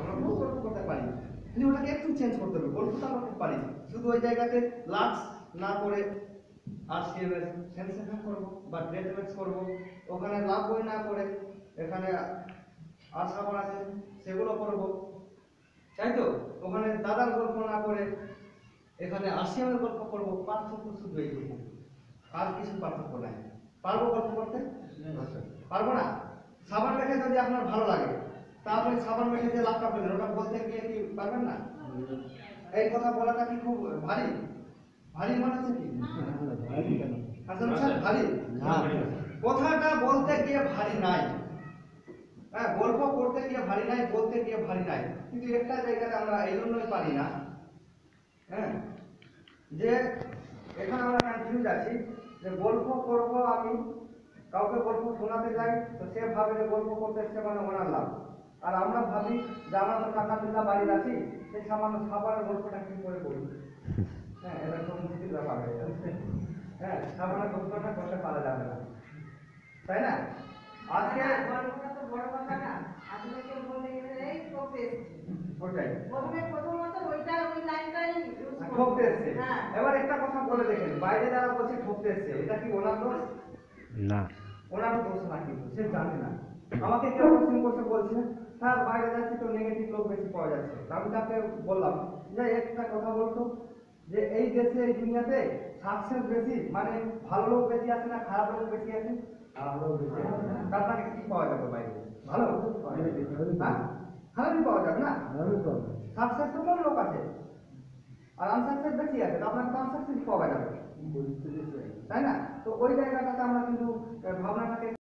আমরা খুব গল্প করতে পারি, কিন্তু ওটাকে একটু চেঞ্জ করতে হবে। গল্পটা আমরা খুব পারি, শুধু ওই জায়গাতে লাক্স না করে আরসিএমএস সেন্সেশন করবো বা ডেটমেক্স করবো, ওখানে লাভ বই না করে এখানে আশাবার আছে সেগুলো করবো, তাই তো? ওখানে দাদার গল্প না করে এখানে আরসিএমের গল্প করবো। পার্থক্য শুধু এইটুকু, আর কিছু পার্থক্য নাই। পারবো গল্প করতে? পারবো না? সাবান মেখে যদি আপনার ভালো লাগে, তারপরে সাবান মেখে যে লাভটা পেলেন, ওটা বলতে গিয়ে কি পারবেন না? এই কথা বলাটা কি খুব ভারী? ভারী মনে হচ্ছে কি? আসলে স্যার ভারী কথাটা বলতে গিয়ে ভারী নাই। হ্যাঁ, গল্প করতে গিয়ে ভারী নাই, বলতে গিয়ে ভারী নাই, কিন্তু একটা জায়গাতে আমরা এই জন্যই পারি না, হ্যাঁ, যে এখানে আমরা কনফিউজ আছি যে গল্প করব, আমি কাউকে গল্প শোনাতে যাই তো সে ভাবে যে গল্প করতে এসছে মানে ওনার লাভ, আর আমরা ভাবি যে আমরা তো টাকা বিল্লা বাড়ির আছি, সেই সামান্য খাবারের গল্পটা কি করে করি। হ্যাঁ, এটা তো মুশকিল ব্যাপার হয়ে যাচ্ছে। হ্যাঁ, সামান্য গল্পটা করতে পারা যাবে না, তাই না? আজকে গল্পটা তো বড় কথা না, আসলে কেউ বলতে গেলে এই করতে এসেছে, ওটাই প্রথমত ওইটা ওই লাইনটাই ইউজ ঠকতে এসছে। হ্যাঁ, এবার একটা কথা বলে দেখেন, বাইরে যারা বলছে ঠকতে এসছে, এটা কি ওনার দোষ? না, ওনার দোষ না, কিন্তু সে জানে না। আমাকে কেউ কোশ্চেন করতে বলছে, স্যার বাইরে যাচ্ছি তো নেগেটিভ লোক বেশি পাওয়া যাচ্ছে। আমি তাকে বললাম যে একটা কথা বলতো, যে এই দেশে এই দুনিয়াতে সাকসেস বেশি মানে ভালো লোক বেশি আছে না খারাপ লোক বেশি আছে? খারাপ লোক বেশি আছে। তার মানে কি পাওয়া যাবে বাইরে? ভালো? হ্যাঁ, খারাপই পাওয়া যাবে না? সাকসেস তো কম লোক আছে আর আনসাকসেস বেশি আছে, তো আপনাকে তো আনসাকসেস পাওয়া যাবে, তাই না? তো ওই জায়গাটাতে আমরা কিন্তু ভাবনাটাকে